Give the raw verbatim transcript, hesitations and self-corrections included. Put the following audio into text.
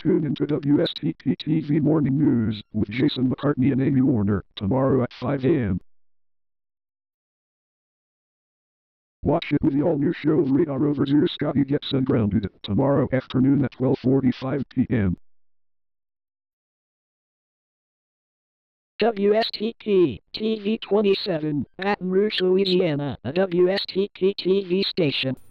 tune into W S T P-T V Morning News with Jason McCartney and Amy Warner tomorrow at five a m Watch it with the all-new show Radar Overseer Scotty Gets Ungrounded tomorrow afternoon at twelve forty-five p m W S T P-T V twenty-seven, Baton Rouge, Louisiana, a W S T P-T V station.